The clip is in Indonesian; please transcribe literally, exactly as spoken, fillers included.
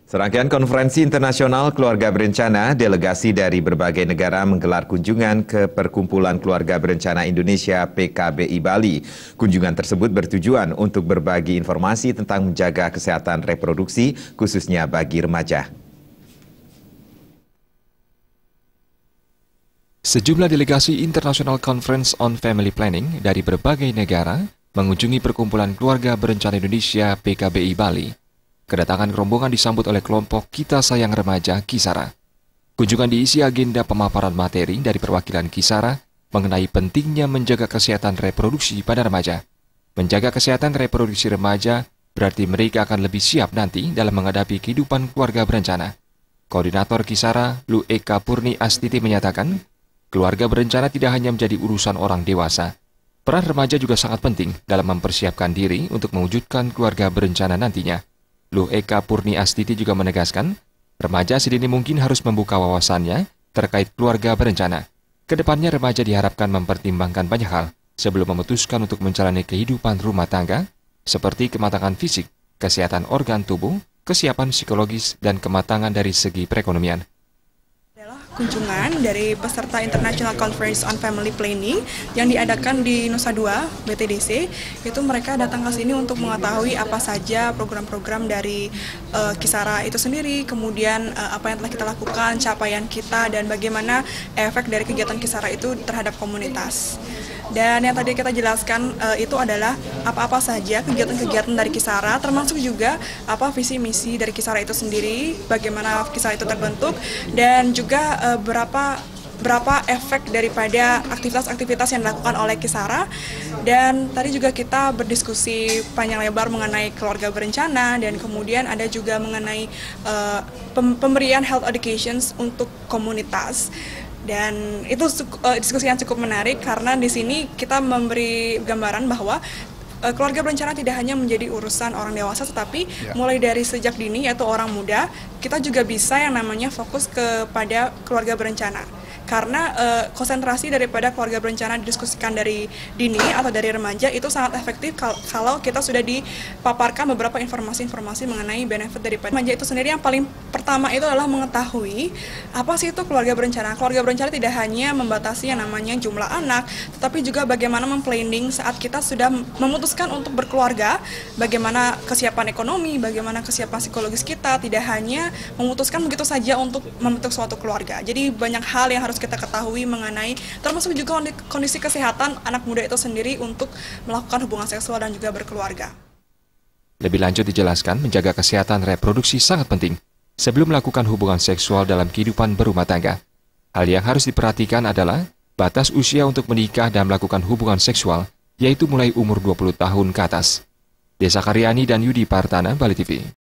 Serangkaian konferensi internasional keluarga berencana, delegasi dari berbagai negara menggelar kunjungan ke Perkumpulan Keluarga Berencana Indonesia P K B I Bali. Kunjungan tersebut bertujuan untuk berbagi informasi tentang menjaga kesehatan reproduksi, khususnya bagi remaja. Sejumlah delegasi International Conference on Family Planning dari berbagai negara mengunjungi Perkumpulan Keluarga Berencana Indonesia P K B I Bali. Kedatangan rombongan disambut oleh kelompok Kita Sayang Remaja Kisara. Kunjungan diisi agenda pemaparan materi dari perwakilan Kisara mengenai pentingnya menjaga kesehatan reproduksi pada remaja. Menjaga kesehatan reproduksi remaja berarti mereka akan lebih siap nanti dalam menghadapi kehidupan keluarga berencana. Koordinator Kisara, Lu Eka Purni Astiti menyatakan, keluarga berencana tidak hanya menjadi urusan orang dewasa. Peran remaja juga sangat penting dalam mempersiapkan diri untuk mewujudkan keluarga berencana nantinya. Lu Eka Purni Astiti juga menegaskan, remaja sedini mungkin harus membuka wawasannya terkait keluarga berencana. Kedepannya remaja diharapkan mempertimbangkan banyak hal sebelum memutuskan untuk menjalani kehidupan rumah tangga, seperti kematangan fisik, kesehatan organ tubuh, kesiapan psikologis, dan kematangan dari segi perekonomian. Kunjungan dari peserta International Conference on Family Planning yang diadakan di Nusa Dua, B T D C, itu mereka datang ke sini untuk mengetahui apa saja program-program dari uh, Kisara itu sendiri, kemudian uh, apa yang telah kita lakukan, capaian kita, dan bagaimana efek dari kegiatan Kisara itu terhadap komunitas. Dan yang tadi kita jelaskan uh, itu adalah apa-apa saja kegiatan-kegiatan dari Kisara, termasuk juga apa visi misi dari Kisara itu sendiri, bagaimana Kisara itu terbentuk, dan juga uh, berapa berapa efek daripada aktivitas-aktivitas yang dilakukan oleh Kisara. Dan tadi juga kita berdiskusi panjang lebar mengenai keluarga berencana, dan kemudian ada juga mengenai uh, pemberian health education untuk komunitas. Dan itu uh, diskusi yang cukup menarik karena di sini kita memberi gambaran bahwa uh, keluarga berencana tidak hanya menjadi urusan orang dewasa, tetapi ya, mulai dari sejak dini, yaitu orang muda, kita juga bisa yang namanya fokus kepada keluarga berencana. Karena uh, konsentrasi daripada keluarga berencana didiskusikan dari dini atau dari remaja itu sangat efektif kal kalau kita sudah dipaparkan beberapa informasi-informasi mengenai benefit daripada remaja itu sendiri. Yang paling pertama itu adalah mengetahui apa sih itu keluarga berencana. Keluarga berencana tidak hanya membatasi yang namanya jumlah anak, tetapi juga bagaimana memplanning saat kita sudah memutuskan untuk berkeluarga, bagaimana kesiapan ekonomi, bagaimana kesiapan psikologis kita, tidak hanya memutuskan begitu saja untuk membentuk suatu keluarga. Jadi banyak hal yang harus kita ketahui mengenai, termasuk juga kondisi kesehatan anak muda itu sendiri untuk melakukan hubungan seksual dan juga berkeluarga. Lebih lanjut dijelaskan, menjaga kesehatan reproduksi sangat penting sebelum melakukan hubungan seksual dalam kehidupan berumah tangga. Hal yang harus diperhatikan adalah batas usia untuk menikah dan melakukan hubungan seksual, yaitu mulai umur dua puluh tahun ke atas. Desa Karyani dan Yudi Partana, Bali T V.